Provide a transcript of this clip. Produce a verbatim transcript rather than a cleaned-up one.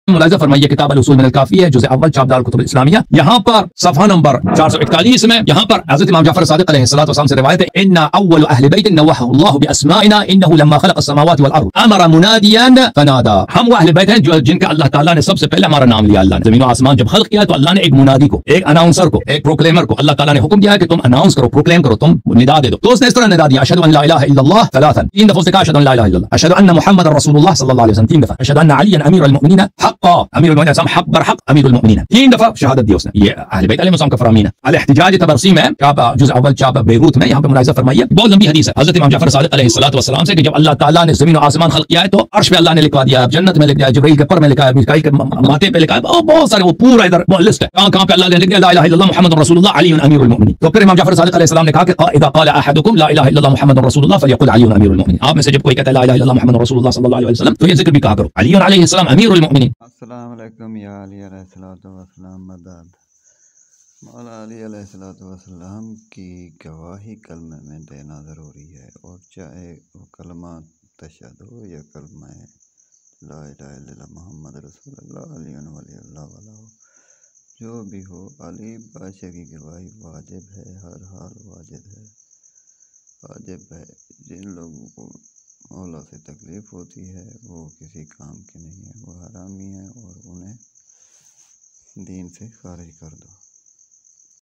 ملاحظہ فرمائیے کتاب الاصول من الکافی ہے، جزء اول چاپ دار الکتب الاسلامیہ، یہاں پر صفحہ نمبر چار سو اکتالیس میں یہاں پر حضرت امام جعفر صادق علیہ الصلوۃ والسلام سے روایت ہے، ان اول اہل بیت نوحه اللہ باسمائنا انه لما خلق السماوات والارض امر منادیا فنادى. ہم وہ اہل بیت ہیں جو جن کا اللہ تعالیٰ نے سب سے پہلے ہمارا نام لیا. اللہ نے زمین و آسمان جب خلق کیا تو اللہ نے ایک منادی کو، ایک اناؤنسر کو، ایک پروکلیمر کو اللہ تعالیٰ نے حکم دیا ہے کہ تم اناؤنس کرو، پروکلیم کرو، تم ندا دے دو. تو اس نے اس طرح ندا دیا، اشهد ان لا اله الا الله ثلاثا، تین دفعہ سے کہا اشهد ان لا اله الا الله، اشهد ان محمد رسول الله صلی اللہ علیہ وسلم تین دفعہ، اشهد ان عليا امير المؤمنين حقا، امیر المؤمنین حق بر حق امیر المؤمنین، تین دفعہ شہادت دی اس نے. یہ اہل بیت علیہ السلام کا فرامین ہے. الاحتجاج تبرسی میں چاپ جزء اول چاپ بیروت میں یہاں پہ ملاحظہ فرمائیے، بہت لمبی حدیث ہے حضرت امام جعفر صادق علیہ الصلوۃ والسلام سے کہ جب اللہ تعالیٰ نے زمین و آسمان خلق کیا ہے تو عرش پہ اللہ نے لکھوا دیا، جنت میں لکھ دیا، جبرائیل کے پر میں لکھا ہے، میکائیل کے ماتھے پہ لکھا ہے، بہت سارے وہ پورا ادھر وہ لسٹ ہے کہاں کہاں پہ اللہ نے لکھ دیا لا الہ الا اللہ محمد رسول اللہ علی امیر المؤمنین. تو پھر امام جعفر صادق علیہ السلام نے کہا کہ اذا قال احدکم لا الہ الا اللہ محمد رسول اللہ فلیقل علی امیر المؤمنین. آپ میں سے جب کوئی کہتا ہے لا الہ الا اللہ محمد رسول اللہ صلی اللہ علیہ وسلم تو یہ ذکر بھی کہا کرو علی علیہ السلام امیر المؤمنین. السلام علیکم یا علی علیہ الصلوۃ والسلام. مدد مولا علی علیہ الصلوۃ والسلام کی گواہی کلمے میں دینا ضروری ہے، اور چاہے وہ کلمہ تشہد ہو یا کلمہ لا الہ الا اللہ محمد رسول اللہ علی ولی اللہ والا ہو، جو بھی ہو علی بادشاہ کی گواہی واجب ہے، ہر حال واجب ہے واجب ہے. جن لوگوں کو مولا سے تکلیف ہوتی ہے وہ کسی کام کے نہیں ہے، وہ حرامی ہیں، اور انہیں دین سے خارج کر دو.